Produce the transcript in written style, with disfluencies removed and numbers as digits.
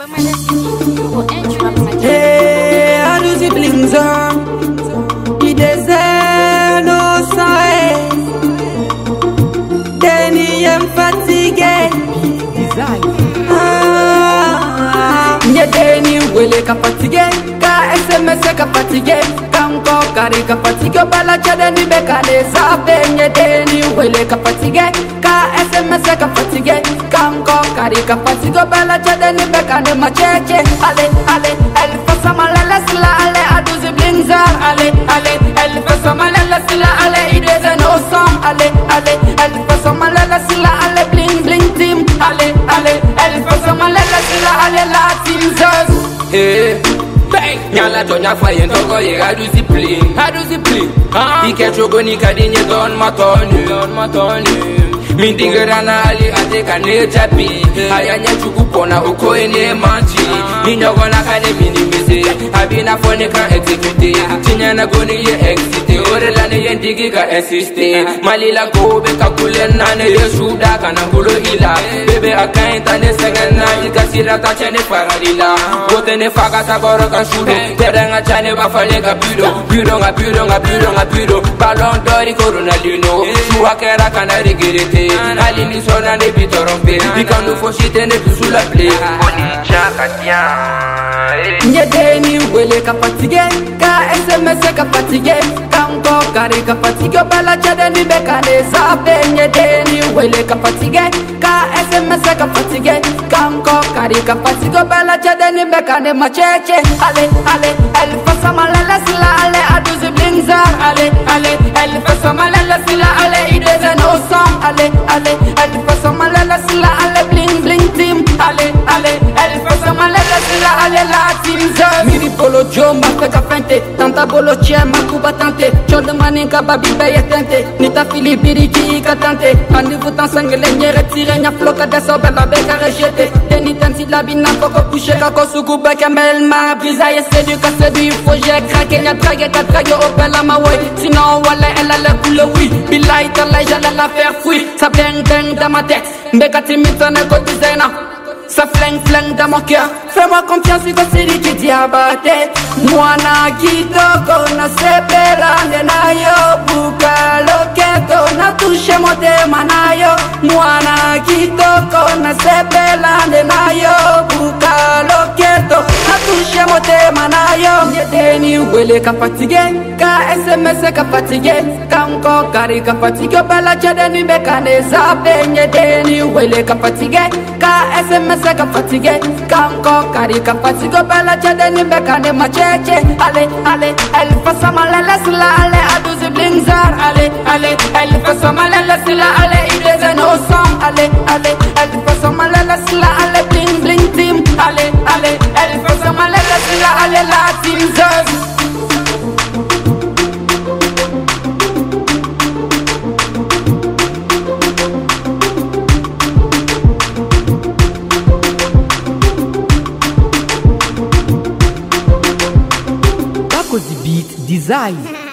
Hey, I do the blings on the désert, no sign. Danny, I'm fatigué. Nye Danny, wele ka fatigué. Ka SMS ka fatigué. Kanko kari ka fatigué. Bala chade ni beka le sape. Nye Danny, wele ka fatigué. Ka SMS ka fatigué. Kanko kari ka fatigué. Bala chade ni beka le macheche. Ale, ale, elle fait sa malala sila. Ale, adu zi blingzar. Ale, ale, elle fait sa malala sila. Ale, it is an awesome. Ale, ale, elle fait sa malala sila. Ale, bling, bling team. Ale, ale, elle fait sa malala sila. Ale, la team zaz. Hey, bang! Nyala tonya fayen togo ye adu zipling. Ike chogo ni kadinye don matoni. Mindigirana ali ateka ne chapi. Ayanya chukupona uko ene manchi. Minyogona kane minimize. Abina fone kan execute. Tinyana goni ye exite. Orelane ye ndigi ka insiste. Malila gobe kakule nane ye shuda kana ngulo ila. Bebe akainta ne sengena. Ika sirata chene faradila. Gote ne faga sagoro kan shudo. Terenga chane bafale ka budo. Ballon d'or corona lino. Chua kera kana regirete. Ali ni sona ne bitorompe. Bika nous faut chiter ne plus sous la plaie. Onicha katia. Nye Danny wele ka fatigué. Ka SMS ka fatigué. Kanko kari ka fatigué. Bala chade ni beka le sape. Nye Danny wele ka fatigué. Ka SMS ka fatigué. Kanko kari ka fatigué. Bala chade ni beka le macheche. Ale, ale, elle fait sa malala sila. Ale, adu zi blingzar. Ale, ale, elle fait sa malala sila. Ale, it is an awesome. Ale, ale, elle fait sa malala sila. Ale, bling, bling team. Ale, ale, elle fait sa malala sila. Ale, la team zaz. Miri polo jo ma feka fente. Tanta bolo che ma kuba tante. Chode maninka babi beye tente. Nita fili biriki ka tante. Andi vutan sangle nye retire nya floka deso bela beka rejete. Teni tensi la bina koko couche kako suku beke melma. Brisa ye sedu ka sedu il faut j'ai craqué. Nya drague ka drague au bela ma way. Sinon wala elle a le coule oui. Billahi talai j'allais la faire fouille. Ça bling bling dans ma tête. Mbeka timitone ko designer. Ça flingue dans mon cœur. Fais-moi confiance, il va se dire diabaté. Mwana kitoko na sepela na yo. Buka loketo na touche motema na yo. Mwana kitoko na sepela na yo. Buka loketo na touche motema na yo. Nye Danny wele ka fatigué. Ka SMS ka fatigué. Kanko kari ka fatigué. Bala chade ni beka ne zape. Nye Danny wele ka fatigué. Ka SMS ka fatigué. Kanko kari ka fatigué. Bala chade ni beka ne macheche. Ale, ale, elle fait sa malala sila. Ale, adu zi blingzar. Ale, ale, elle fait sa malala sila. Ale, it is an awesome. Ale, ale, elle fait sa malala sila. Ale, bling, bling team. Ale, ale, elle fait sa malala sila. Ale, la team zaz. Cozy Beat Design.